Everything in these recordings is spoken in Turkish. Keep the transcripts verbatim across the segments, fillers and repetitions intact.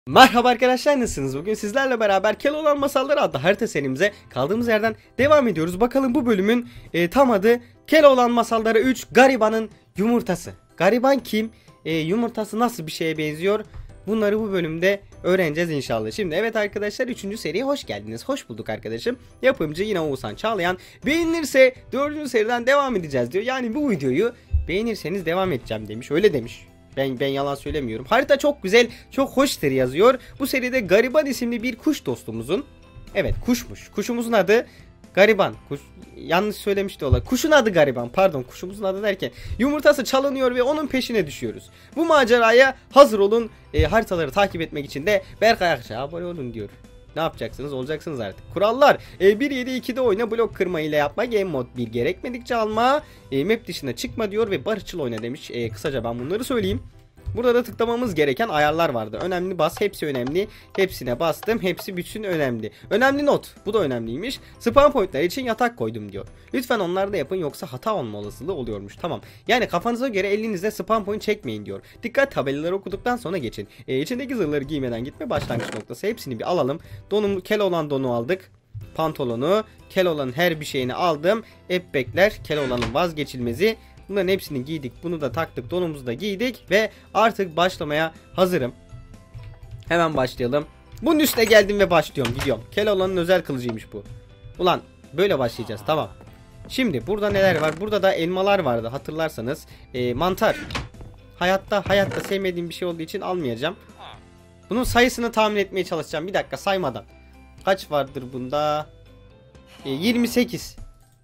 Merhaba arkadaşlar, nasılsınız? Bugün sizlerle beraber Keloğlan Masalları adlı harita serimize kaldığımız yerden devam ediyoruz. Bakalım bu bölümün e, tam adı Keloğlan Masalları üç Garibanın Yumurtası. Gariban kim? E, yumurtası nasıl bir şeye benziyor? Bunları bu bölümde öğreneceğiz inşallah. Şimdi evet arkadaşlar, üçüncü seriye hoş geldiniz. Hoş bulduk arkadaşım. Yapımcı yine Oğuzhan Çağlayan. Beğenirse dördüncü seriden devam edeceğiz diyor. Yani bu videoyu beğenirseniz devam edeceğim demiş. Öyle demiş. Ben ben yalan söylemiyorum. Harita çok güzel, çok hoştur yazıyor. Bu seride Gariban isimli bir kuş dostumuzun, evet kuşmuş. Kuşumuzun adı Gariban. Kuş, yanlış söylemiş de olabilir. Kuşun adı Gariban. Pardon, kuşumuzun adı derken yumurtası çalınıyor ve onun peşine düşüyoruz. Bu maceraya hazır olun. E, haritaları takip etmek için de Berkay Akç'a abone olun diyor. Ne yapacaksınız? Olacaksınız artık. Kurallar. E, bir yedi iki'de oyna, blok kırma ile yapma. Game mod bir, gerekmedikçe alma. E, map dışına çıkma diyor ve barışçıl oyna demiş. E, kısaca ben bunları söyleyeyim. Burada da tıklamamız gereken ayarlar vardı. Önemli bas, hepsi önemli. Hepsine bastım. Hepsi bütün önemli. Önemli not. Bu da önemliymiş. Spam pointler için yatak koydum diyor. Lütfen onlar da yapın, yoksa hata olma olasılığı oluyormuş. Tamam. Yani kafanıza göre elinizde spam point çekmeyin diyor. Dikkat, tabelaları okuduktan sonra geçin. E, içindeki zırhları giymeden gitme, başlangıç noktası. Hepsini bir alalım. Donum, Keloğlan donu aldık. Pantolonu, Keloğlan'ın her bir şeyini aldım. Epbekler, Keloğlan'ın vazgeçilmezi. Bunların hepsini giydik. Bunu da taktık. Donumuzu da giydik. Ve artık başlamaya hazırım. Hemen başlayalım. Bunun üstüne geldim ve başlıyorum. Gidiyorum. Keloğlan'ın özel kılıcıymış bu. Ulan böyle başlayacağız. Tamam. Şimdi burada neler var? Burada da elmalar vardı. Hatırlarsanız. Ee, mantar. Hayatta hayatta sevmediğim bir şey olduğu için almayacağım. Bunun sayısını tahmin etmeye çalışacağım. Bir dakika, saymadan. Kaç vardır bunda? Ee, yirmi sekiz.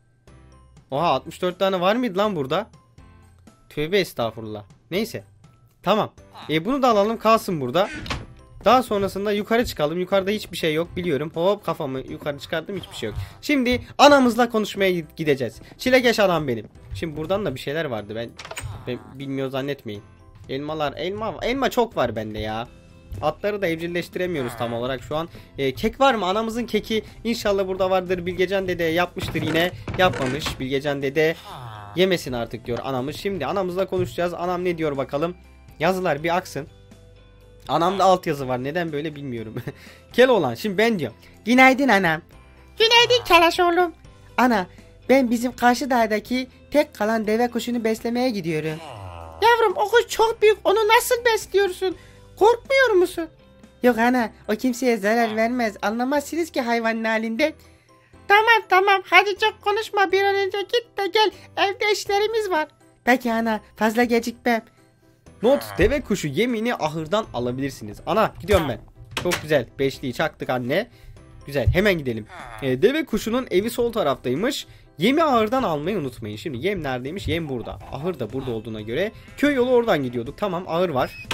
Oha, altmış dört tane var mıydı lan burada? Tövbe estağfurullah. Neyse. Tamam. E, bunu da alalım, kalsın burada. Daha sonrasında yukarı çıkalım. Yukarıda hiçbir şey yok biliyorum. Hop, kafamı yukarı çıkarttım, hiçbir şey yok. Şimdi anamızla konuşmaya gideceğiz. Çilekeş adam benim. Şimdi buradan da bir şeyler vardı, ben, ben bilmiyor zannetmeyin. Elmalar, elma elma çok var bende ya. Atları da evcilleştiremiyoruz tam olarak şu an. E, kek var mı? Anamızın keki inşallah burada vardır. Bilgecan dede yapmıştır yine. Yapmamış. Bilgecan dede yemesin artık diyor anamız. Şimdi anamızla konuşacağız. Anam ne diyor bakalım. Yazılar bir aksın. Anamda altyazı var. Neden böyle bilmiyorum. Keloğlan, şimdi ben diyorum. Günaydın anam. Günaydın Karaş oğlum. Ana, ben bizim karşı dağdaki tek kalan deve kuşunu beslemeye gidiyorum. Yavrum, o kuş çok büyük, onu nasıl besliyorsun? Korkmuyor musun? Yok ana, o kimseye zarar vermez. Anlamazsınız ki hayvanın halinden. Tamam tamam, hadi çok konuşma, bir an önce git de gel, evde işlerimiz var. Peki ana, fazla gecikmem. Not, deve kuşu yemini ahırdan alabilirsiniz. Ana, gidiyorum ben. Çok güzel, beşliği çaktık anne. Güzel, hemen gidelim. Ee, deve kuşunun evi sol taraftaymış. Yemi ahırdan almayı unutmayın. Şimdi yem neredeymiş? Yem burada. Ahır da burada olduğuna göre köy yolu oradan gidiyorduk. Tamam, ahır var.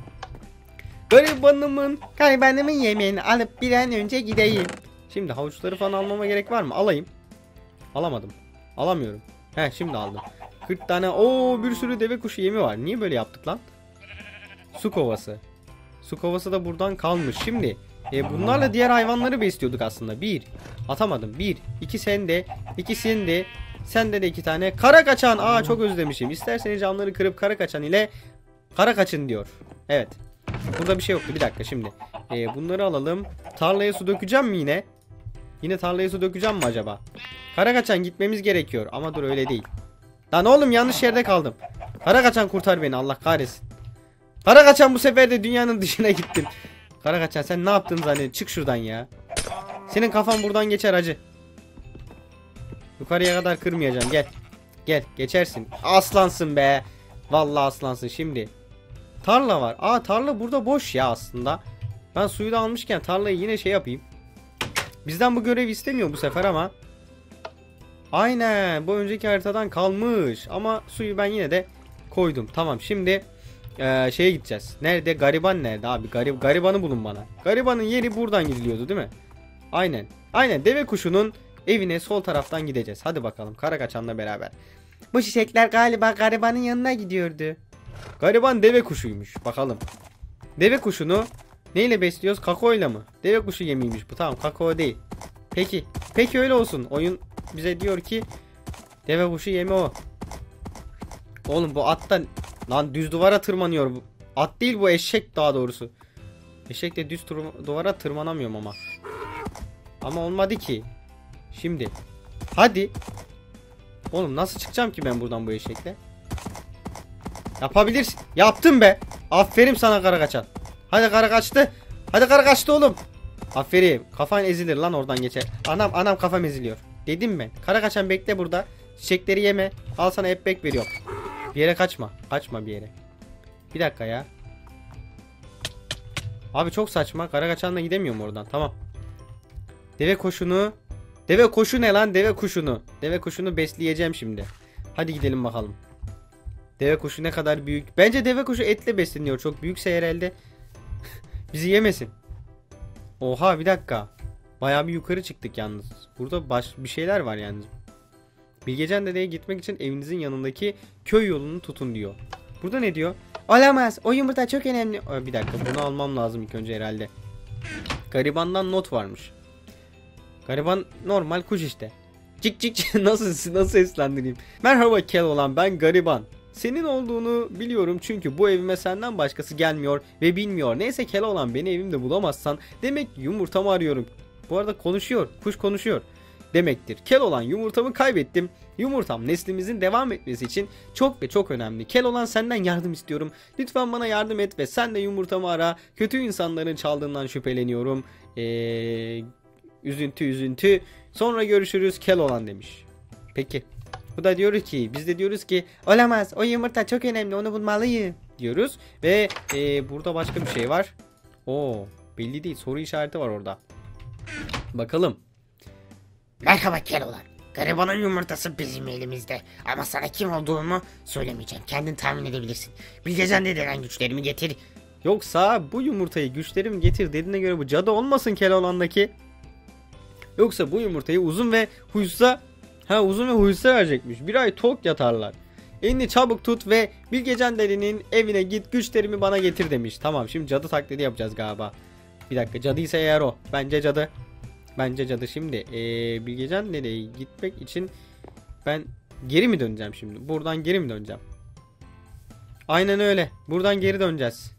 Garibanımın Garibanımın yemeğini alıp bir an önce gideyim. Şimdi havuçları falan almama gerek var mı? Alayım. Alamadım. Alamıyorum. He, şimdi aldım. kırk tane. Oo, bir sürü deve kuşu yemi var. Niye böyle yaptık lan? Su kovası. Su kovası da buradan kalmış. Şimdi e, bunlarla diğer hayvanları besliyorduk aslında. Bir. Atamadım. Bir. İki sende. İki sende. Sende de iki tane. Kara kaçan. Aa, çok özlemişim. İsterseniz camları kırıp kara kaçan ile kara kaçın diyor. Evet. Burada bir şey yoktu. Bir dakika şimdi. Ee, bunları alalım. Tarlaya su dökeceğim mi yine? Yine tarlaya su dökeceğim mi acaba? Karakaçan, gitmemiz gerekiyor. Ama dur, öyle değil. Lan oğlum, yanlış yerde kaldım. Karakaçan, kurtar beni, Allah kahretsin. Karakaçan, bu sefer de dünyanın dışına gittim. Karakaçan, sen ne yaptın zannediyorsun? Çık şuradan ya. Senin kafan buradan geçer acı. Yukarıya kadar kırmayacağım, gel. Gel, geçersin. Aslansın be. Vallahi aslansın şimdi. Tarla var. Aa, tarla burada boş ya aslında. Ben suyu da almışken tarlayı yine şey yapayım. Bizden bu görev istemiyor bu sefer ama. Aynen, bu önceki haritadan kalmış. Ama suyu ben yine de koydum. Tamam, şimdi ee, şeye gideceğiz. Nerede? Gariban nerede abi? Garib Garibanı bulun bana. Garibanın yeri buradan gidiliyordu değil mi? Aynen. Aynen, deve kuşunun evine sol taraftan gideceğiz. Hadi bakalım, Karakaçan'la beraber. Bu çiçekler galiba garibanın yanına gidiyordu. Gariban deve kuşuymuş. Bakalım. Deve kuşunu neyle besliyoruz? Kakoyla mı? Deve kuşu yemiymiş bu. Tamam, kakao değil. Peki. Peki öyle olsun. Oyun bize diyor ki deve kuşu yemi o. Oğlum bu attan lan düz duvara tırmanıyor bu. At değil bu, eşek daha doğrusu. Eşekle düz tur- duvara tırmanamıyorum ama. Ama olmadı ki. Şimdi. Hadi. Oğlum nasıl çıkacağım ki ben buradan bu eşekle? Yapabilirsin. Yaptım be. Aferin sana kara kaçan. Hadi kara kaçtı. Hadi kara kaçtı oğlum. Aferin. Kafan ezilir lan oradan geçer. Anam anam kafam eziliyor. Dedim mi? Kara kaçan bekle burada. Çiçekleri yeme. Al sana hep bek veriyorum. Bir yere kaçma. Kaçma bir yere. Bir dakika ya. Abi çok saçma. Kara kaçanla gidemiyorum oradan. Tamam. Deve koşunu. Deve koşu ne lan? Deve kuşunu. Deve kuşunu besleyeceğim şimdi. Hadi gidelim bakalım. Deve kuşu ne kadar büyük. Bence deve kuşu etle besleniyor. Çok büyükse herhalde. Bizi yemesin. Oha bir dakika. Bayağı bir yukarı çıktık yalnız. Burada baş bir şeyler var yalnız. Bilgecan Dede'ye gitmek için evinizin yanındaki köy yolunu tutun diyor. Burada ne diyor? Olamaz. O yumurta çok önemli. Aa, bir dakika bunu almam lazım ilk önce herhalde. Garibandan not varmış. Gariban normal kuş işte. Cik cik nasıl nasıl seslendireyim? Merhaba Keloğlan, ben Gariban. Senin olduğunu biliyorum çünkü bu evime senden başkası gelmiyor ve bilmiyor. Neyse Keloğlan, beni evimde bulamazsan demek yumurtamı arıyorum. Bu arada konuşuyor. Kuş konuşuyor. Demektir. Keloğlan, yumurtamı kaybettim. Yumurtam neslimizin devam etmesi için çok ve çok önemli. Keloğlan, senden yardım istiyorum. Lütfen bana yardım et ve sen de yumurtamı ara. Kötü insanların çaldığından şüpheleniyorum. Eee... Üzüntü üzüntü. Sonra görüşürüz Keloğlan demiş. Peki. Bu da diyor ki, biz de diyoruz ki olamaz, o yumurta çok önemli, onu bulmalıyım diyoruz. Ve e, burada başka bir şey var. Oo, belli değil, soru işareti var orada. Bakalım. Merhaba Keloğlan. Garibanın yumurtası bizim elimizde. Ama sana kim olduğumu söylemeyeceğim. Kendin tahmin edebilirsin. Bilgecan Dede'den güçlerimi getir. Yoksa bu yumurtayı güçlerim getir dediğine göre bu cadı olmasın Keloğlan'daki. Yoksa bu yumurtayı uzun ve huysuza ha uzun ve huysuza verecekmiş. Bir ay tok yatarlar. Elini çabuk tut ve Bilgecan Dede'nin evine git, güçlerimi bana getir demiş. Tamam, şimdi cadı taklidi yapacağız galiba. Bir dakika, cadıysa eğer o. Bence cadı. Bence cadı. Şimdi ee, Bilgecan Dede'ye gitmek için ben geri mi döneceğim şimdi? Buradan geri mi döneceğim? Aynen öyle. Buradan geri döneceğiz.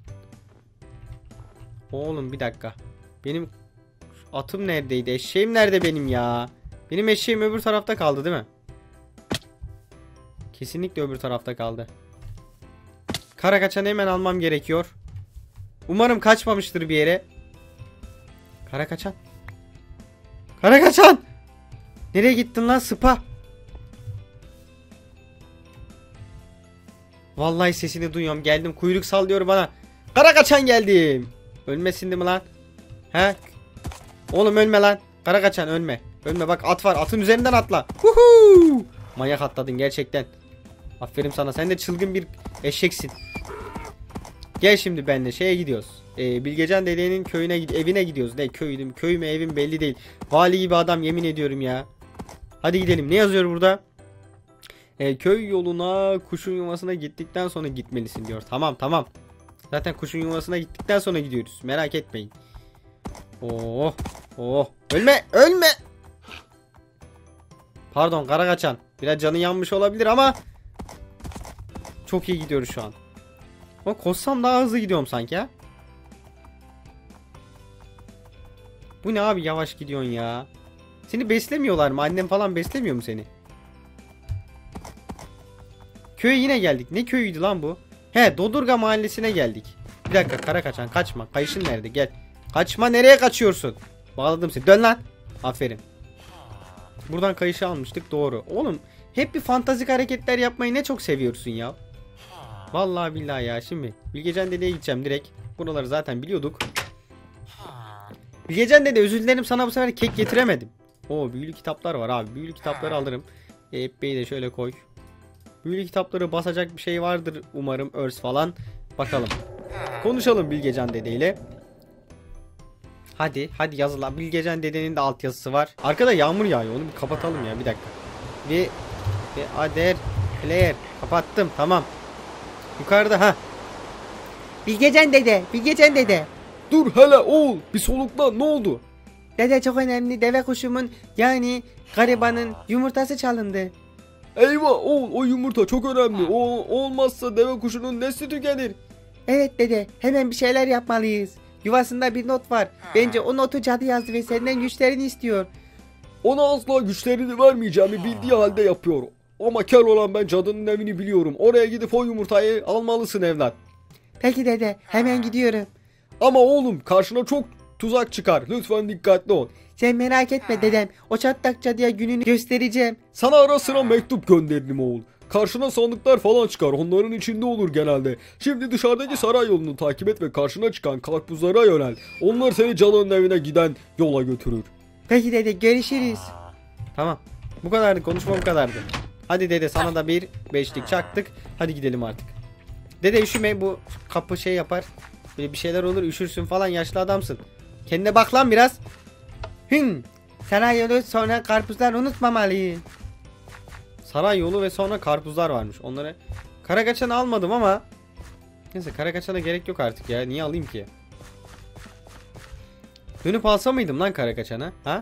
Oğlum bir dakika. Benim atım neredeydi? Eşeğim nerede benim ya? Benim eşeğim öbür tarafta kaldı değil mi? Kesinlikle öbür tarafta kaldı. Kara kaçanı hemen almam gerekiyor. Umarım kaçmamıştır bir yere. Kara kaçan. Kara kaçan. Nereye gittin lan sıpa? Vallahi sesini duyuyorum. Geldim, kuyruk sallıyor bana. Kara kaçan geldim. Ölmesin değil mi lan? He? Oğlum ölme lan. Kara kaçan ölme. Ölme, bak at var. Atın üzerinden atla. Huhu! Manyak atladın gerçekten. Aferin sana. Sen de çılgın bir eşeksin. Gel şimdi benimle şeye gidiyoruz. Ee, Bilgecan Dede'nin köyüne evine gidiyoruz. Ne köyüm, köy mü evim belli değil. Vali gibi adam, yemin ediyorum ya. Hadi gidelim. Ne yazıyor burada? Ee, köy yoluna kuşun yuvasına gittikten sonra gitmelisin diyor. Tamam tamam. Zaten kuşun yuvasına gittikten sonra gidiyoruz. Merak etmeyin. Oh, oh. Ölme, ölme. Pardon kara kaçan. Biraz canı yanmış olabilir ama çok iyi gidiyoruz şu an. Ama koşsam daha hızlı gidiyorum sanki ha. Bu ne abi, yavaş gidiyorsun ya. Seni beslemiyorlar mı? Annem falan beslemiyor mu seni? Köye yine geldik. Ne köyüydü lan bu? He, Dodurga mahallesine geldik. Bir dakika kara kaçan, kaçma. Kayışın nerede? Gel. Kaçma, nereye kaçıyorsun? Bağladım seni. Dön lan. Aferin. Buradan kayışı almıştık, doğru. Oğlum hep bir fantastik hareketler yapmayı ne çok seviyorsun ya. Vallahi billahi ya. Şimdi Bilgecan Dede'ye gideceğim direkt. Buraları zaten biliyorduk. Bilgecan Dede, özür dilerim, sana bu sefer kek getiremedim. Oo, büyülü kitaplar var abi. Büyülü kitapları alırım. E, B'yi de şöyle koy. Büyülü kitapları basacak bir şey vardır umarım, örs falan. Bakalım. Konuşalım Bilgecan Dede ile. Hadi hadi yazılan. Bilgecan Dede'nin de altyazısı var. Arkada yağmur yağıyor, onu bir kapatalım ya, bir dakika. Ve ve ader player kapattım, tamam. Yukarıda ha. Bilgecan Dede, Bilgecan Dede. Dur hele oğul, bir solukla, ne oldu? Dede çok önemli, deve kuşumun yani garibanın yumurtası çalındı. Eyvah oğul, o yumurta çok önemli. O olmazsa deve kuşunun nesli tükenir. Evet dede, hemen bir şeyler yapmalıyız. Yuvasında bir not var. Bence o notu cadı yazdı ve senden güçlerini istiyor. Ona asla güçlerini vermeyeceğimi bildiği halde yapıyor. Ama Keloğlan, ben cadının evini biliyorum. Oraya gidip o yumurtayı almalısın evlat. Peki dede, hemen gidiyorum. Ama oğlum, karşına çok tuzak çıkar. Lütfen dikkatli ol. Sen merak etme dedem. O çatlak cadıya gününü göstereceğim. Sana ara sıra mektup gönderirim oğul. Karşına sandıklar falan çıkar. Onların içinde olur genelde. Şimdi dışarıdaki saray yolunu takip et ve karşına çıkan karpuzlara yönel. Onlar seni cadının evine giden yola götürür. Peki dede, görüşürüz. Tamam. Bu kadardı, konuşma bu kadardı. Hadi dede, sana da bir beşlik çaktık. Hadi gidelim artık. Dede üşüme, bu kapı şey yapar. Böyle bir şeyler olur, üşürsün falan, yaşlı adamsın. Kendine bak lan biraz. Hın. Saray yolu sonra karpuzlar unutmamalıyım. Saray yolu ve sonra karpuzlar varmış. Onları Karagaçan'ı almadım ama neyse, Karagaçan'a gerek yok artık ya. Niye alayım ki? Dönüp alsa mıydım lan Karagaçan'a? Ha?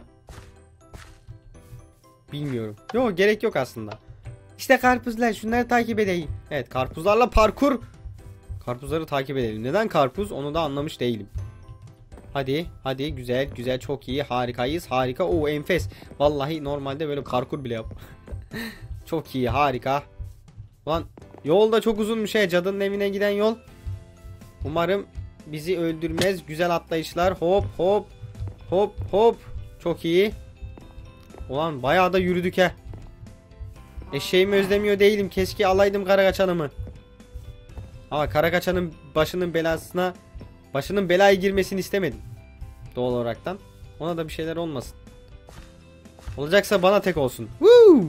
Bilmiyorum. Yok, gerek yok aslında. İşte karpuzlar, şunları takip edeyim. Evet, karpuzlarla parkur. Karpuzları takip edelim. Neden karpuz? Onu da anlamış değilim. Hadi hadi, güzel güzel, çok iyi, harikayız, harika. Oo, enfes. Vallahi normalde böyle parkur bile yap. Çok iyi, harika. Lan yol da çok uzunmuş he, cadının evine giden yol. Umarım bizi öldürmez. Güzel atlayışlar. Hop hop hop hop. Çok iyi. Ulan bayağı da yürüdük he. Eşeğimi özlemiyor değilim. Keşke alaydım Karagaçan'ımı. Ama Karagaçan'ın başının belasına başının belaya girmesini istemedim. Doğal olaraktan. Ona da bir şeyler olmasın. Olacaksa bana tek olsun. Woo!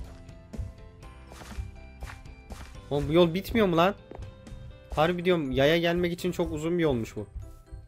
Oğlum bu yol bitmiyor mu lan? Harbi diyorum, yaya gelmek için çok uzun bir yolmuş bu.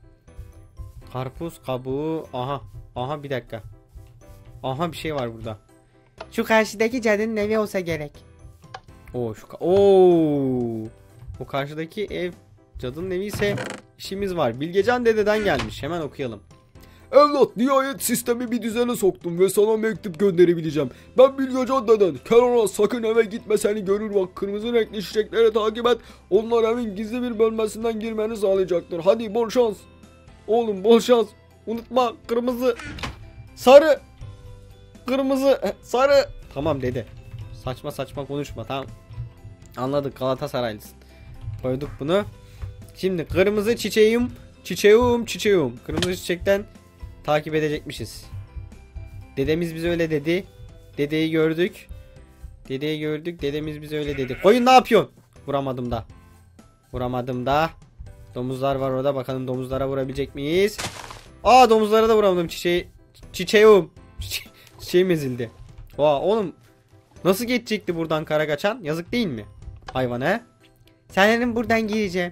Karpuz kabuğu. Aha. Aha, bir dakika. Aha, bir şey var burada. Şu karşıdaki cadının evi olsa gerek. Oo şu Oo. O karşıdaki ev cadının evi ise işimiz var. Bilgecan dededen gelmiş. Hemen okuyalım. Evlat, nihayet sistemi bir düzene soktum ve sana mektup gönderebileceğim. Ben Bilgecan deden. Keloğlan, sakın eve gitme, seni görür bak. Kırmızı renkli çiçekleri takip et. Onlar evin gizli bir bölmesinden girmeni sağlayacaktır. Hadi bol şans. Oğlum bol şans. Unutma, kırmızı, sarı, kırmızı, sarı. Tamam dede. Saçma saçma konuşma, tamam. Anladık, Galatasaraylısın. Koyduk bunu. Şimdi kırmızı çiçeğim, çiçeğim, çiçeğim. Kırmızı çiçekten takip edecekmişiz. Dedemiz bize öyle dedi. Dedeyi gördük. Dedeyi gördük. Dedemiz bize öyle dedi. Koyun ne yapıyorsun? Vuramadım da. Vuramadım da. Domuzlar var orada. Bakalım domuzlara vurabilecek miyiz? Aa, domuzlara da vuramadım. Çiçeği. Çiçeğim. Çiçe çiçeğim ezildi. Oha oğlum. Nasıl geçecekti buradan Karagaçan? Yazık değil mi? Hayvan he? Sanırım buradan gireceğim.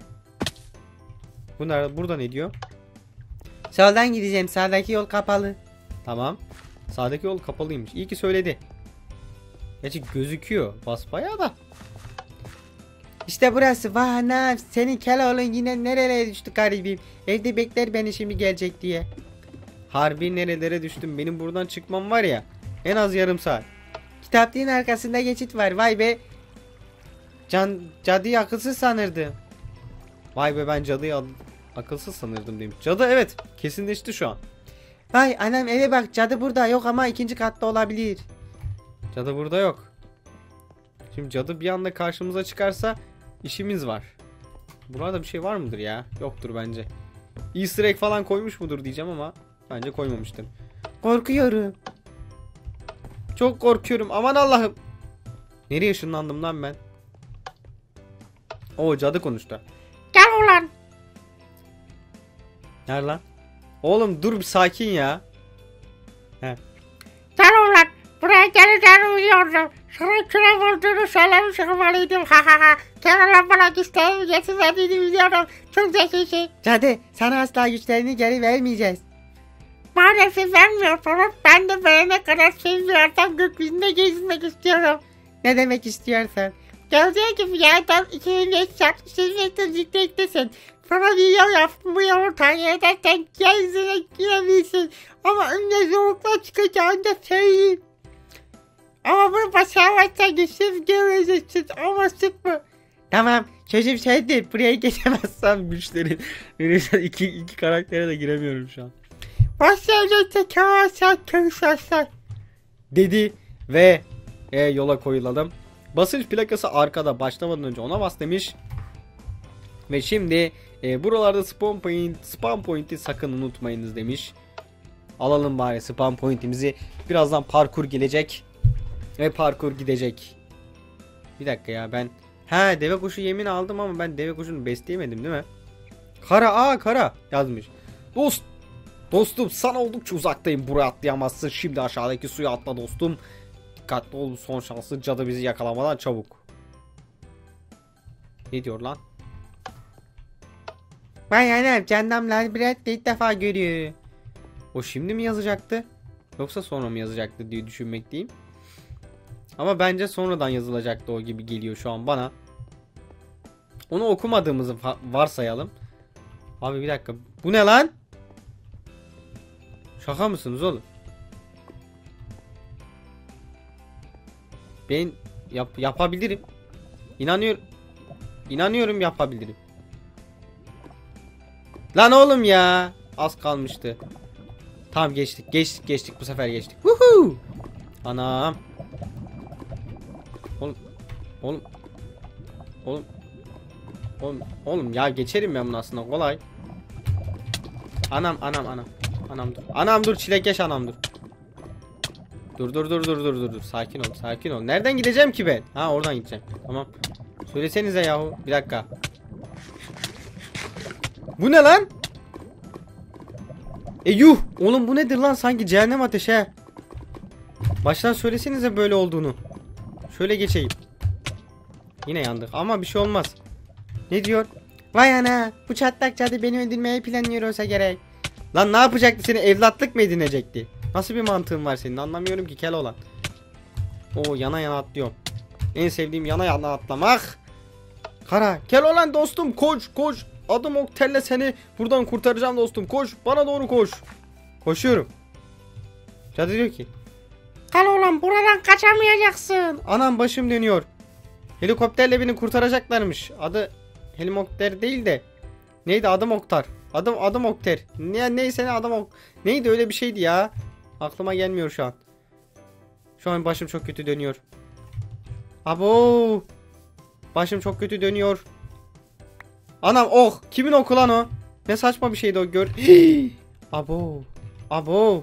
Bunlar burada ne diyor? Soldan gideceğim. Sağdaki yol kapalı. Tamam. Sağdaki yol kapalıymış. İyi ki söyledi. Gerçi gözüküyor. Basbayağı da. İşte burası. Vah anam. Senin Keloğlan yine nerelere düştü garibim. Evde bekler beni şimdi gelecek diye. Harbi nerelere düştüm. Benim buradan çıkmam var ya. En az yarım saat. Kitaplığın arkasında geçit var. Vay be. Can, cadıyı akılsız sanırdım. Vay be, ben cadıyı akılsız sanırdım demiş. Cadı evet. Kesinleşti şu an. Vay anam, eve bak, cadı burada yok ama ikinci katta olabilir. Cadı burada yok. Şimdi cadı bir anda karşımıza çıkarsa işimiz var. Burada bir şey var mıdır ya? Yoktur bence. Easter egg falan koymuş mudur diyeceğim ama bence koymamıştır. Korkuyorum. Çok korkuyorum. Aman Allah'ım. Nereye ışınlandım lan ben? Oo, cadı konuştu. Gel ulan. Nerede lan? Oğlum dur bir sakin ya. He. Gel ulan. Buraya geleceğini uyuyordum. Sana küre vurduğunu söylemiş olmalıydım. Ha ha ha. Keloğlan bana güçlerimi getirmediğini biliyorum. Çok zekisin. Cadı, sana asla güçlerini geri vermeyeceğiz. Maalesef vermiyorsunuz. Ben de verene kadar sevmiyorsam gökyüzünde gezmek istiyorum. Ne demek istiyorsan. Gördüğün gibi yerden iki yıl sevmekten zikrettesin. Sana bir yol yaptım, bu yolu tahmin edersen yeryüzüne girebilirsin. Ama önüne zorlukla çıkacağını da söyleyeyim. Ama bunu başaramazsan güçsüz göreceksin, ama sıkma. Tamam, Çocuğum sen de buraya geçemezsem müşteri. iki, iki karaktere de giremiyorum şu an. Başlayacaksa kavasal kavuşarsan. Dedi ve e, yola koyulalım. Basınç plakası arkada, başlamadan önce ona bas demiş. Ve şimdi e, buralarda spawn point, spawn point'i sakın unutmayınız demiş. Alalım bari spawn point'imizi. Birazdan parkur gelecek. Ve parkur gidecek. Bir dakika ya ben. He, deve kuşu yemin aldım ama ben deve kuşunu besleyemedim değil mi? Kara, aa kara yazmış. Dost, dostum sana oldukça uzaktayım. Buraya atlayamazsın. Şimdi aşağıdaki suya atla dostum. Dikkatli ol, son şansı, cadı bizi yakalamadan çabuk. Ne diyor lan? Bayanlar Candam Labirent'te ilk defa görüyor. O şimdi mi yazacaktı? Yoksa sonra mı yazacaktı diye düşünmekteyim. Ama bence sonradan yazılacaktı o gibi geliyor şu an bana. Onu okumadığımızı varsayalım. Abi bir dakika. Bu ne lan? Şaka mısınız oğlum? Ben yap yapabilirim. İnanıyorum. İnanıyorum yapabilirim. Lan oğlum ya. Az kalmıştı. Tamam geçtik. Geçtik geçtik. Bu sefer geçtik. Woohoo! Anam. Oğlum. Oğlum. Oğlum. Oğlum. Oğlum ya geçerim ben bunu aslında kolay. Anam anam anam. Anam dur. Anam dur çilekeş anam dur. Dur dur dur dur dur dur dur. Sakin ol sakin ol. Nereden gideceğim ki ben? Ha oradan gideceğim. Tamam. Söylesenize yahu. Bir dakika. Bu ne lan? E yuh. Oğlum bu nedir lan? Sanki cehennem ateşi he. Baştan söylesenize böyle olduğunu. Şöyle geçeyim. Yine yandık ama bir şey olmaz. Ne diyor? Vay ana. Bu çatlak cadı beni öldürmeyi planlıyor olsa gerek. Lan ne yapacaktı, seni evlatlık mı edinecekti? Nasıl bir mantığın var senin, anlamıyorum ki Keloğlan. Oo yana yana atlıyorum. En sevdiğim yana yana atlamak. Kara Keloğlan dostum koş koş. Adım Oktel'le seni buradan kurtaracağım dostum. Koş bana doğru koş. Koşuyorum. Cadı diyor ki Keloğlan buradan kaçamayacaksın. anam başım dönüyor. Helikopterle beni kurtaracaklarmış. Adı helikopter değil de neydi, adım Oktar. Adım adım Okter. Ne neyse ne adım Ok. Neydi öyle bir şeydi ya. Aklıma gelmiyor şu an. Şu an başım çok kötü dönüyor. Abo. Başım çok kötü dönüyor. Anam ok. Kimin oku lan o? Ne saçma bir şeydi o, gör. Abo. Abo.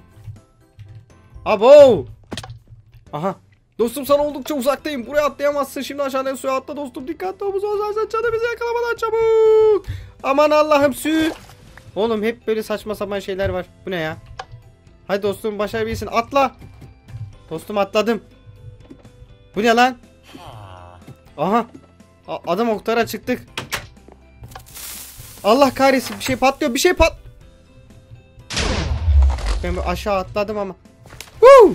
Abo. Aha. Dostum sana oldukça uzaktayım. Buraya atlayamazsın. Şimdi aşağıdan suya atla dostum. Dikkatli omuz olsaysan cadı bizi yakalamadan çabuk. Aman Allah'ım sü. Oğlum hep böyle saçma sapan şeyler var. Bu ne ya? Hadi dostum başarabilirsin. Atla. Dostum atladım. Bu ne lan? Aha. A adam Oktar'a çıktık. Allah kahretsin, bir şey patlıyor. Bir şey pat. Ben aşağı atladım ama. Woo!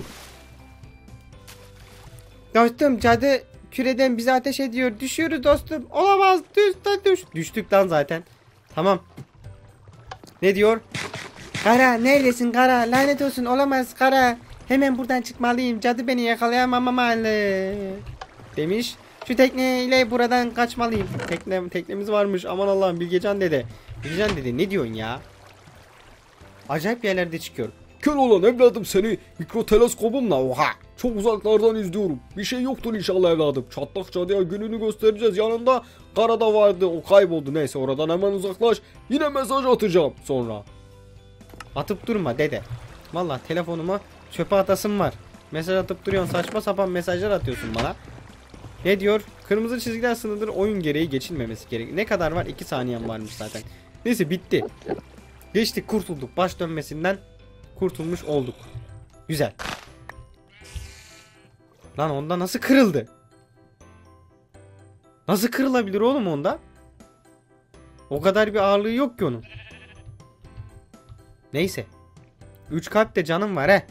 Dostum cadı küreden bize ateş ediyor. Düşüyoruz dostum. Olamaz. Düş, düş. Düştük lan zaten. Tamam. Ne diyor? Kara neredesin Kara? Lanet olsun, olamaz Kara. Hemen buradan çıkmalıyım. Cadı beni yakalayamamalı. Demiş. Şu tekneyle buradan kaçmalıyım. Tekne, teknemiz varmış. Aman Allah'ım, Bilgecan dede. Bilgecan dede ne diyorsun ya? Acayip yerlerde çıkıyorum. Keloğlan evladım seni mikro teleskobumla oha çok uzaklardan izliyorum. Bir şey yoktur inşallah evladım. Çatlak cadıya gününü göstereceğiz. Yanında Kara da vardı, o kayboldu. Neyse oradan hemen uzaklaş. Yine mesaj atacağım sonra. Atıp durma dede. Vallahi telefonuma çöpe atasım var. Mesaj atıp duruyorsun, saçma sapan mesajlar atıyorsun bana. Ne diyor? Kırmızı çizgiler sınırdır, oyun gereği geçilmemesi gerek. Ne kadar var? iki saniyem varmış zaten. Neyse bitti. Geçtik, kurtulduk. Baş dönmesinden kurtulmuş olduk. Güzel. Lan onda nasıl kırıldı? Nasıl kırılabilir oğlum onda? O kadar bir ağırlığı yok ki onun. Neyse. üç kalp de canım var he.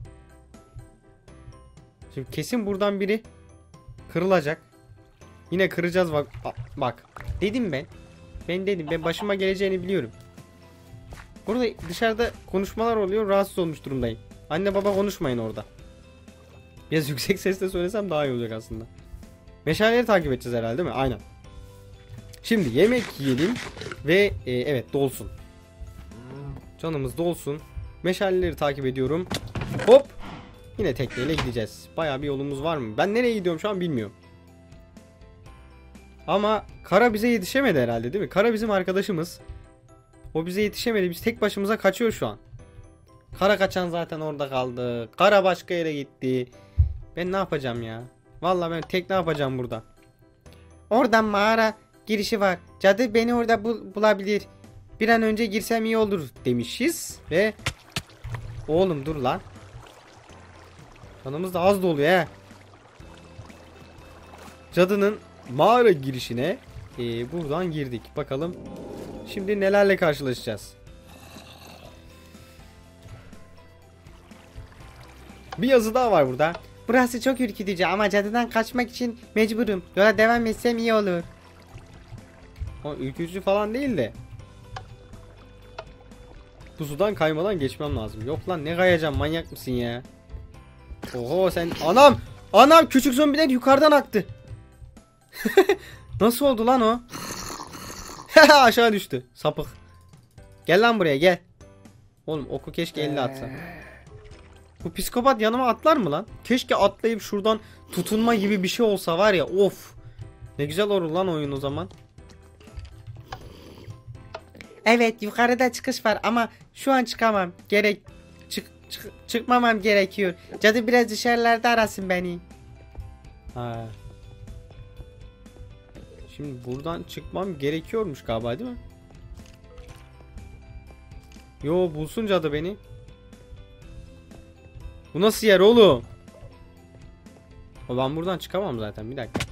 Şimdi kesin buradan biri kırılacak. Yine kıracağız bak. Bak. Dedim ben. Ben dedim. Ben başıma geleceğini biliyorum. Burada dışarıda konuşmalar oluyor. Rahatsız olmuş durumdayım. Anne baba konuşmayın orada. Biraz yüksek sesle söylesem daha iyi olacak aslında. Meşaleleri takip edeceğiz herhalde değil mi? Aynen. Şimdi yemek yiyelim ve e, evet dolsun. Canımız dolsun. Meşaleleri takip ediyorum. Hop. Yine tekneyle gideceğiz. Bayağı bir yolumuz var mı? Ben nereye gidiyorum şu an bilmiyorum. Ama Kara bize yetişemedi herhalde değil mi? Kara bizim arkadaşımız. O bize yetişemedi. Biz tek başımıza kaçıyor şu an. Kara kaçan zaten orada kaldı. Kara başka yere gitti. Ben ne yapacağım ya? Vallahi ben tek ne yapacağım burada? Oradan mağara girişi var. Cadı beni orada bul bulabilir. Bir an önce girsem iyi olur demişiz. Ve oğlum dur lan. Canımız da az doluyor he. Cadının mağara girişine e, buradan girdik. Bakalım şimdi nelerle karşılaşacağız. Bir yazı daha var burada. Burası çok ürkütücü ama cadıdan kaçmak için mecburum. Yola devam etsem iyi olur. O ürkütücü falan değil de. Bu sudan kaymadan geçmem lazım. Yok lan ne kayacağım, manyak mısın ya? Oho sen anam anam küçük zombiler yukarıdan aktı. Nasıl oldu lan o? Aşağı düştü sapık. Gel lan buraya gel. Oğlum oku keşke elle atsa. Bu psikopat yanıma atlar mı lan? Keşke atlayıp şuradan tutunma gibi bir şey olsa var ya, of. Ne güzel olur lan oyun o zaman. Evet yukarıda çıkış var ama şu an çıkamam. Gerek çık, çık çıkmamam gerekiyor. Cadı biraz dışarılarda arasın beni. Ha. Şimdi buradan çıkmam gerekiyormuş galiba değil mi? Yo bulsun cadı beni. Bu nasıl yer oğlum? O ben buradan çıkamam zaten, bir dakika.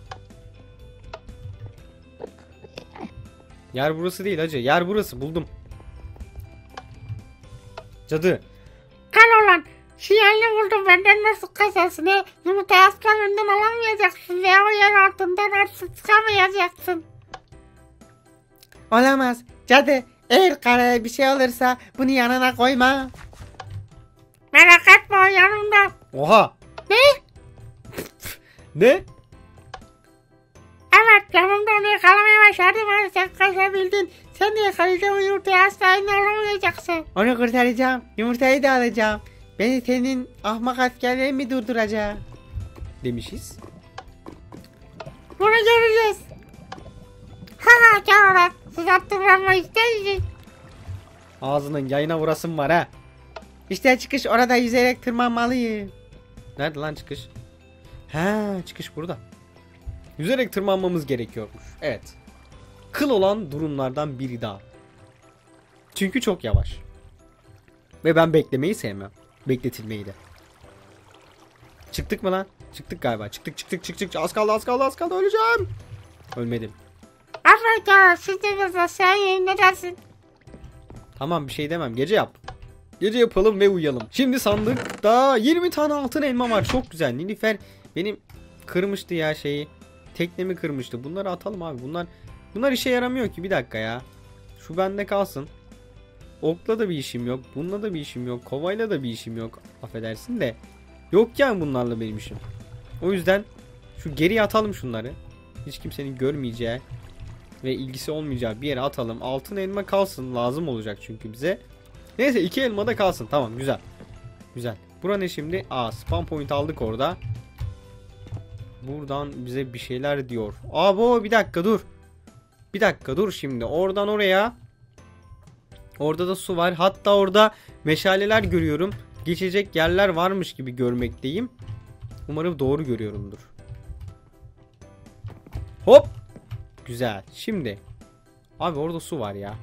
Yer burası değil hacı. Yer burası, buldum. Cadı. Kal olan. Şiyanlı buldum, benden nasıl kaçarsın he? Yumurtayı aslan önden alamayacaksın ve o yer altından artık çıkamayacaksın. Olamaz. Cadı, eğer karaya bir şey olursa bunu yanına koyma. Merak etme, o yanımda. Oha. Ne? Ne? Evet, yanımda onu yakalamaya başardım ama sen kaçabildin. Sen de yakalayacağım, yumurtayı asla eline alamayacaksın. Onu kurtaracağım. Yumurtayı da alacağım. Beni senin ahmak askerlerin mi durduracak? Demişiz. Bunu göreceğiz. Haha Keloğlan, siz hatırlanma ister misin? Ağzının yayına vurasım var ha. İşte çıkış, orada yüzerek tırmanmalıyım. Nerede lan çıkış? Ha, çıkış burada. Yüzerek tırmanmamız gerekiyormuş. Evet. Kıl olan durumlardan biri daha. Çünkü çok yavaş. Ve ben beklemeyi sevmem. Bekletilmeyi de. Çıktık mı lan? Çıktık galiba. Çıktık çıktık çıktık. Az kaldı az kaldı az kaldı. Öleceğim. Ölmedim. Aferin Keloğlan, siz de biraz aşağı yiyin, ne dersin? Tamam bir şey demem. Gece yap. Gece yapalım ve uyuyalım. Şimdi sandıkta yirmi tane altın elma var. Çok güzel. Nilüfer benim kırmıştı ya şeyi. Teknemi kırmıştı. Bunları atalım abi. Bunlar bunlar işe yaramıyor ki. Bir dakika ya. Şu bende kalsın. Okla da bir işim yok. Bununla da bir işim yok. Kovayla da bir işim yok. Affedersin de. Yok yani bunlarla benim işim. O yüzden şu geriye atalım şunları. Hiç kimsenin görmeyeceği ve ilgisi olmayacağı bir yere atalım. Altın elma kalsın. Lazım olacak çünkü bize. Neyse iki elma da kalsın. Tamam güzel. Güzel. Bura ne şimdi? Aa spam point aldık orada. Buradan bize bir şeyler diyor. Aa bu bir dakika dur. Bir dakika dur şimdi. Oradan oraya. Orada da su var. Hatta orada meşaleler görüyorum. Geçecek yerler varmış gibi görmekteyim. Umarım doğru görüyorumdur. Hop. Güzel. Şimdi. Abi orada su var ya.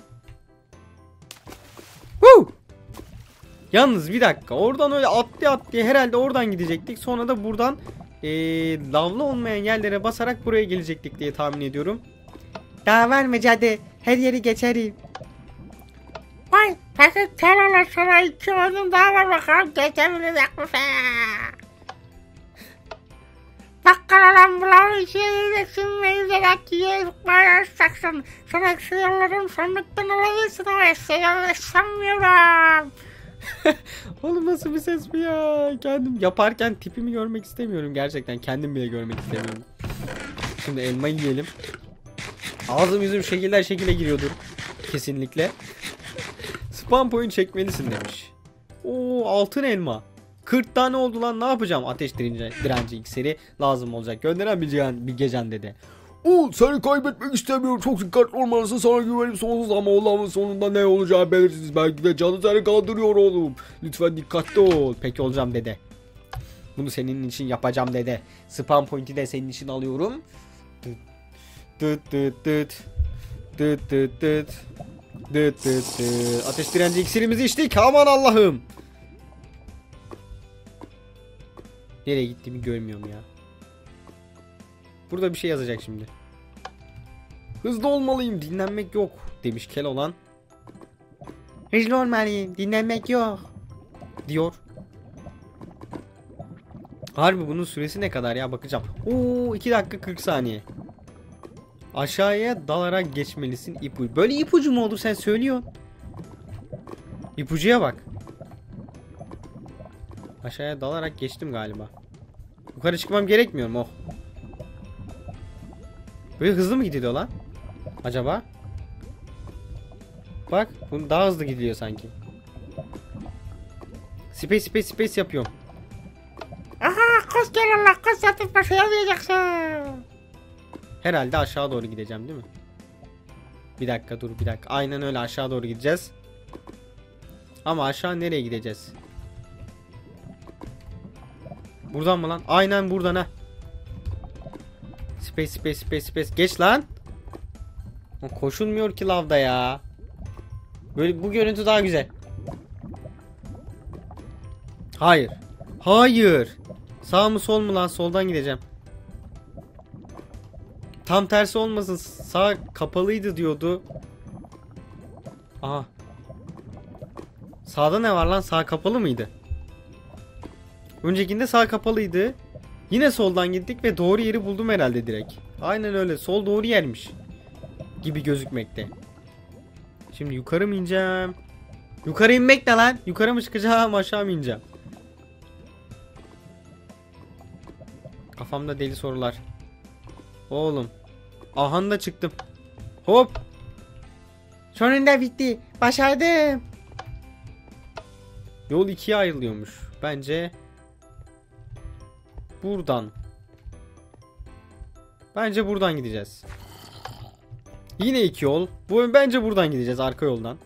Woo! Yalnız bir dakika. Oradan öyle atlaya atlaya herhalde oradan gidecektik. Sonra da buradan ee, lavlı olmayan yerlere basarak buraya gelecektik diye tahmin ediyorum. Daha var mı cadı? Her yeri geçerim. Vay, peki Keloğlan, sana iki oyun daha var, bakalım geçebilecek misin? Bak Keloğlan, bulanın içine gireceksin ve yüzerek yiye zıplayacaksın. Sana eksi yollarım, sandıktan alabilirsin ama eksi yolları sanmıyorum. Oğlum nasıl bir ses bu ya? Kendim yaparken tipimi görmek istemiyorum gerçekten. Kendim bile görmek istemiyorum. Şimdi elma yiyelim. Ağzım yüzüm şekiller şekile giriyordur. Kesinlikle. Spam point çekmelisin demiş. Oo, altın elma. kırk tane oldu lan, ne yapacağım? Ateş direnci, direnci iksiri lazım olacak. Gönderen Bilgecan, Bilgecan dedi. Oo, seni kaybetmek istemiyorum. Çok dikkatli olmalısın. Sana güvenim sonsuz ama Allah'ın sonunda ne olacağı belirsiz. Belki de canı seni kaldırıyor oğlum. Lütfen dikkatli ol. Peki olacağım dede. Bunu senin için yapacağım dede. Spam point'i de senin için alıyorum. Dıt dıt dıt dıt. Dıt dıt dıt. Dıt dıt dıt. Ateş direnci iksirimizi içtik. Aman Allah'ım. Nereye gittiğimi görmüyorum ya. Burada bir şey yazacak şimdi. Hızlı olmalıyım, dinlenmek yok demiş Keloğlan. Hızlı olmalıyım. Dinlenmek yok. Diyor. Harbi bunun süresi ne kadar ya, bakacağım. Oo, iki dakika kırk saniye. Aşağıya dalarak geçmelisin ipucu. Böyle ipucu mu olur, sen söylüyorsun. İpucuya bak. Aşağıya dalarak geçtim galiba. Yukarı çıkmam gerekmiyor mu? Oh. Böyle hızlı mı gidiliyor lan? Acaba? Bak, bunu daha hızlı gidiyor sanki. Space space space yapıyorum. Aha, koş gel Allah, koş, zaten başlayamayacaksın. Herhalde aşağı doğru gideceğim değil mi? Bir dakika dur, bir dakika. Aynen öyle, aşağı doğru gideceğiz. Ama aşağı nereye gideceğiz? Buradan mı lan? Aynen buradan ha. Space space space space. Geç lan. Koşulmuyor ki lavda ya. Böyle bu görüntü daha güzel. Hayır. Hayır. Sağ mı sol mu lan? Soldan gideceğim. Tam tersi olmasın. Sağ kapalıydı diyordu. Aha. Sağda ne var lan? Sağ kapalı mıydı? Öncekinde sağ kapalıydı. Yine soldan gittik ve doğru yeri buldum herhalde direkt. Aynen öyle. Sol doğru yermiş gibi gözükmekte. Şimdi yukarı mı ineceğim? Yukarı inmek ne lan? Yukarı mı çıkacağım, aşağı mı ineceğim? Kafamda deli sorular. Oğlum. Ahanda çıktım. Hop. Sonunda bitti. Başardım. Yol ikiye ayrılıyormuş. Bence buradan. Bence buradan gideceğiz. Yine iki yol. Bu bence buradan gideceğiz, arka yoldan.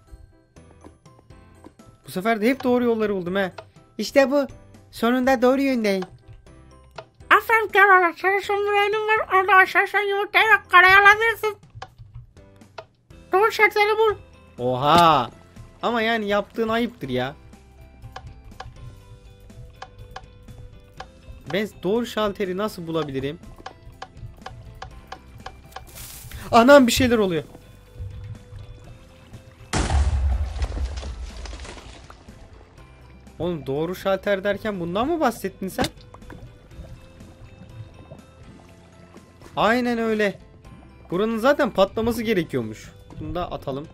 Bu sefer de hep doğru yolları buldum he. İşte bu. Sonunda doğru yöndeyim. Aferin Keloğlan. Senin son müreğinin var. Orada aşağıdan yumurtayı ve karayı alabilirsin. Doğru şartları bul. Oha. Ama yani yaptığın ayıptır ya. Ben doğru şalteri nasıl bulabilirim? Anam, bir şeyler oluyor. Oğlum doğru şalter derken bundan mı bahsettin sen? Aynen öyle. Buranın zaten patlaması gerekiyormuş. Bunu da atalım.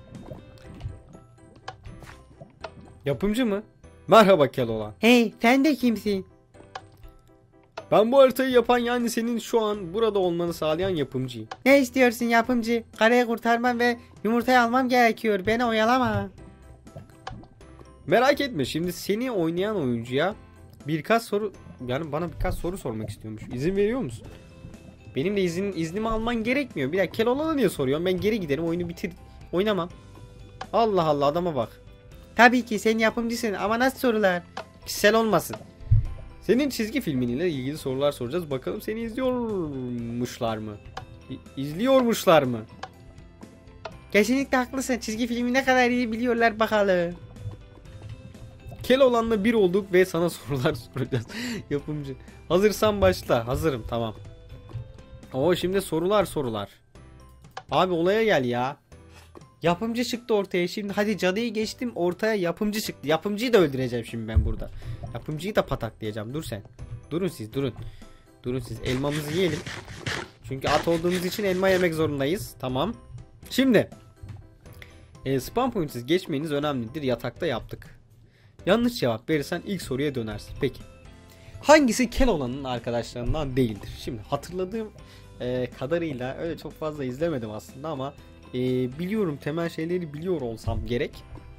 Yapımcı mı? Merhaba Keloğlan. Hey, sen de kimsin? Ben bu haritayı yapan, yani senin şu an burada olmanı sağlayan yapımcıyım. Ne istiyorsun yapımcı? Karayı kurtarmam ve yumurtayı almam gerekiyor. Beni oyalama. Merak etme, şimdi seni oynayan oyuncuya birkaç soru, yani bana birkaç soru sormak istiyormuş. İzin veriyor musun? Benim de izin, iznimi alman gerekmiyor. Bir dakika, Keloğlan'a niye soruyorum? Ben geri giderim, oyunu bitir. Oynamam. Allah Allah, adama bak. Tabii ki sen yapımcısın ama nasıl sorular? Kişisel olmasın. Senin çizgi filminle ilgili sorular soracağız. Bakalım seni izliyormuşlar mı? İ- İzliyormuşlar mı? Kesinlikle haklısın. Çizgi filmi ne kadar iyi biliyorlar bakalım. Keloğlan'la bir olduk ve sana sorular soracağız. Yapımcı. Hazırsan başla. Hazırım, tamam. Oo, şimdi sorular sorular. Abi olaya gel ya. Yapımcı çıktı ortaya. Şimdi hadi cadıyı geçtim, ortaya yapımcı çıktı. Yapımcıyı da öldüreceğim şimdi ben burada. Yapımcıyı da pataklayacağım. Dur sen. Durun siz, durun. Durun siz. Elmamızı yiyelim. Çünkü at olduğumuz için elma yemek zorundayız. Tamam. Şimdi e, spam pointsiz geçmeniz önemlidir. Yatakta yaptık. Yanlış cevap verirsen ilk soruya dönersin. Peki. Hangisi Keloğlan'ın arkadaşlarından değildir? Şimdi hatırladığım e, kadarıyla öyle çok fazla izlemedim aslında ama e, biliyorum, temel şeyleri biliyor olsam gerek.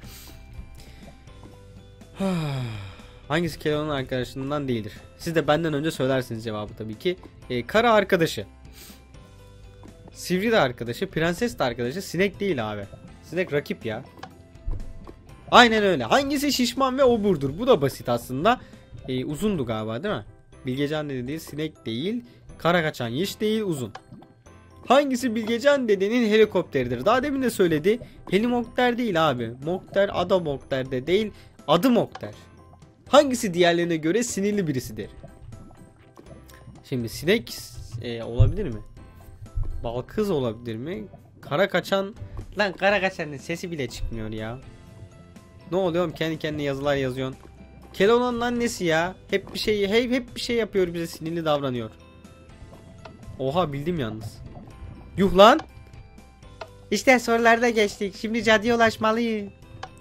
Hangisi Keloğlan'ın arkadaşından değildir? Siz de benden önce söylersiniz cevabı tabii ki. E, kara arkadaşı. Sivri de arkadaşı. Prenses de arkadaşı. Sinek değil abi. Sinek rakip ya. Aynen öyle. Hangisi şişman ve oburdur? Bu da basit aslında. E, uzundu galiba değil mi? Bilgecan dede değil. Sinek değil. Kara kaçan yiş değil. Uzun. Hangisi Bilgecan dedenin helikopteridir? Daha demin de söyledi. Helimopter değil abi. Mokter, Adamokter de değil. Adı Mokter. Hangisi diğerlerine göre sinirli birisidir? Şimdi sinek e, olabilir mi? Balkız olabilir mi? Kara kaçan... Lan kara kaçanın sesi bile çıkmıyor ya. Ne oluyor? Kendi kendine yazılar yazıyorsun. Keloğlan'ın annesi ya. Hep bir şey hep, hep bir şey yapıyor, bize sinirli davranıyor. Oha, bildim yalnız. Yuh lan. İşte sorularda geçtik. Şimdi cadıya ulaşmalıyım.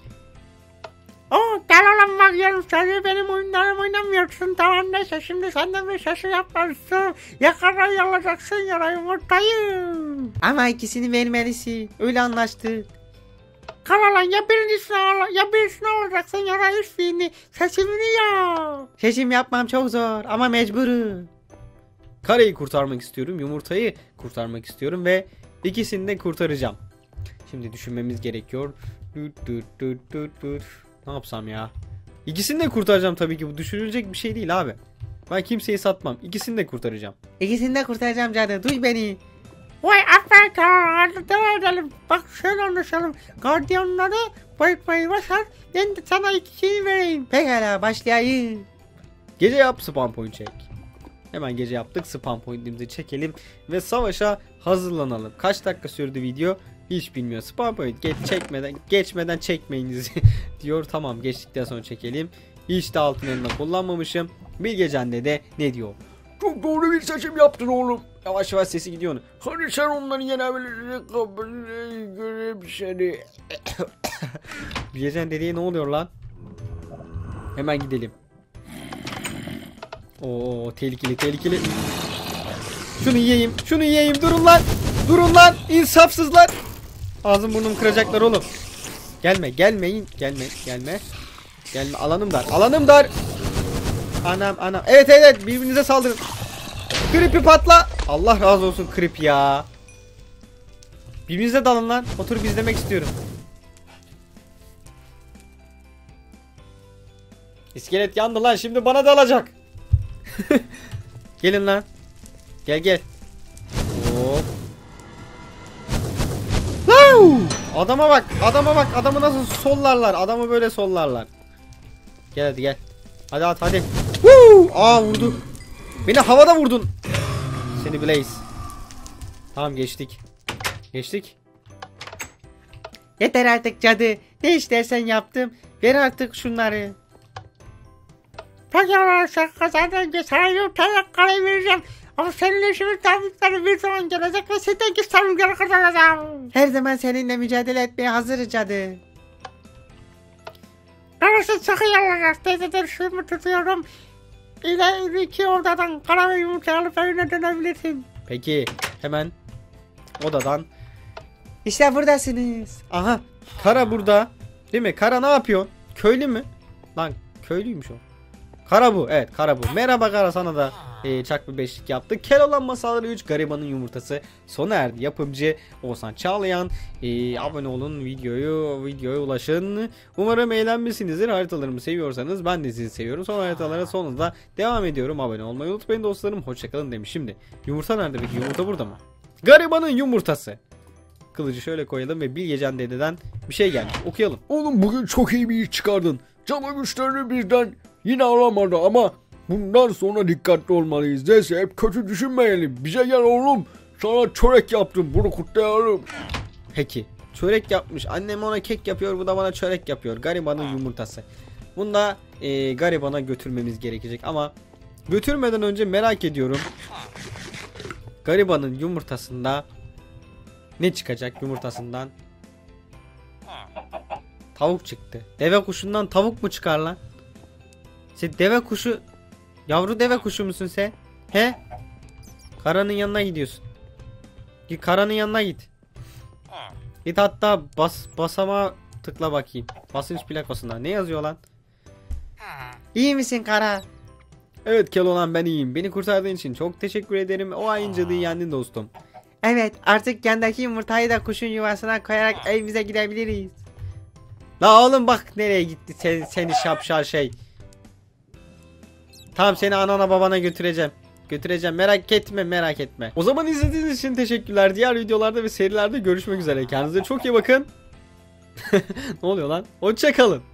Oo, Keloğlan bakıyorum, sen benim oyunlarımı oynamıyorsun. Tamam, neyse, şimdi senden bir şaşı yaparsın. Ya karayı alacaksın ya da yumurtayı. Ama ikisini vermelisin. Öyle anlaştık. Keloğlan, ya birincisini al, ya birisini alacaksın ya da hiçbirini. Seçimini yap. Seçim yapmam çok zor ama mecburum. Kareyi kurtarmak istiyorum. Yumurtayı kurtarmak istiyorum ve ikisini de kurtaracağım. Şimdi düşünmemiz gerekiyor. Dur, dur, dur, dur, dur. Ne yapsam ya? İkisini de kurtaracağım tabii ki. Bu düşünülecek bir şey değil abi. Ben kimseyi satmam. İkisini de kurtaracağım. İkisini de kurtaracağım cadı. Duy beni. Vay aferin Keloğlan, hadi devam edelim. Bak şöyle anlaşalım. Gardiyanları bayıtmayı başar. Ben de sana ikisini vereyim. Pekala, başlayayım. Gece yap, spam point çek. Hemen gece yaptık. Spam pointimizi çekelim ve savaşa hazırlanalım. Kaç dakika sürdü video? Hiç bilmiyor. Spam point geç çekmeden geçmeden çekmeyiniz diyor. Tamam, geçtikten sonra çekelim. Hiç de altın elinde kullanmamışım. Bilgecan dede ne diyor? Çok doğru bir seçim yaptın oğlum. Yavaş yavaş sesi gidiyor onu. Hani sen onları yenebilirsin, kabul göreyim seni. Bilgecan dedeye ne oluyor lan? Hemen gidelim. Oo, tehlikeli tehlikeli. Şunu yiyeyim. Şunu yiyeyim. Durun lan. Durun lan. İnsafsızlar. Ağzım burnum kıracaklar oğlum. Gelme, gelmeyin. Gelme, gelme. Gelme. Alanım dar. Alanım dar. Anam, anam. Evet, evet. Birbirinize saldırın. Creepy patla. Allah razı olsun Creep ya. Birbirinize dalın lan. Oturup izlemek istiyorum. İskelet yandı lan. Şimdi bana dalacak. Gelin lan. Gel gel. Hop. Adama bak. Adama bak. Adamı nasıl sollarlar. Adamı böyle sollarlar. Gel hadi gel. Hadi at hadi. Woo! Aa, vurdu. Beni havada vurdun. Seni Blaze. Tamam, geçtik. Geçtik. Yeter artık cadı. Ne istersen yaptım. Ver artık şunları. Pekala, sen kazandın, sana yumurtaya karar vereceğim. Ama seninle işimiz tabii bir zaman gelecek ve sizden ki sarımcıları kazanacağım. Her zaman seninle mücadele etmeye hazırız cadı. Karısı sakın yalanlar. Teyzedir, şunu tutuyorum. İleriki odadan kara ve yumurta alıp evine dönebilirsin. Peki, hemen odadan. İşte buradasınız. Aha, Kara burada. Değil mi? Kara ne yapıyor? Köylü mü? Lan köylüymüş o. Kara bu. Evet, Kara bu. Merhaba Kara, sana da e, çak bir beşlik yaptık. Keloğlan Masalları üç Garibanın Yumurtası sona erdi. Yapımcı Oğuzhan Çağlayan. E, abone olun, videoyu videoya ulaşın. Umarım eğlenmişsinizdir. Haritalarımı seviyorsanız ben de sizi seviyorum. Son haritalara sonunda devam ediyorum. Abone olmayı unutmayın dostlarım. Hoşçakalın demiş. Şimdi yumurta nerede peki? Yumurta burada mı? Garibanın Yumurtası. Kılıcı şöyle koyalım ve Bilgecan dededen bir şey gelmiş. Okuyalım. Oğlum bugün çok iyi bir iş çıkardın. Canı güçlerini birden yine alamadı ama bundan sonra dikkatli olmalıyız. Neyse, hep kötü düşünmeyelim. Bize gel oğlum. Sana çörek yaptım. Bunu kutlayalım. Peki. Çörek yapmış. Annem ona kek yapıyor. Bu da bana çörek yapıyor. Garibanın yumurtası. Bunu da e, garibana götürmemiz gerekecek. Ama götürmeden önce merak ediyorum. Garibanın yumurtasında ne çıkacak yumurtasından? Tavuk çıktı. Deve kuşundan tavuk mu çıkar lan? Sen deve kuşu, yavru deve kuşu musun sen? He? Karanın yanına gidiyorsun. Git Kara'nın yanına git. Git hatta bas basama tıkla bakayım. Basınç plakasına. Ne yazıyor lan? İyi misin Kara? Evet Keloğlan, ben iyiyim. Beni kurtardığın için çok teşekkür ederim. O ayın cadıyı yendin dostum. Evet, artık yandaki yumurtayı da kuşun yuvasına koyarak evimize gidebiliriz. La oğlum bak nereye gitti sen, seni şapşal şey. Tamam, seni anana babana götüreceğim. Götüreceğim, merak etme merak etme. O zaman izlediğiniz için teşekkürler. Diğer videolarda ve serilerde görüşmek üzere. Kendinize çok iyi bakın. Ne oluyor lan? Hoşça kalın.